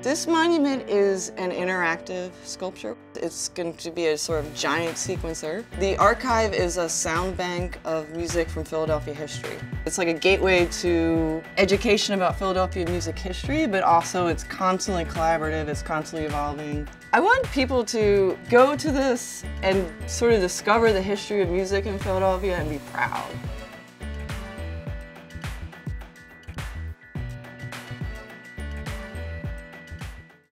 This monument is an interactive sculpture. It's going to be a sort of giant sequencer. The archive is a sound bank of music from Philadelphia history. It's like a gateway to education about Philadelphia music history, but also it's constantly collaborative, it's constantly evolving. I want people to go to this and sort of discover the history of music in Philadelphia and be proud.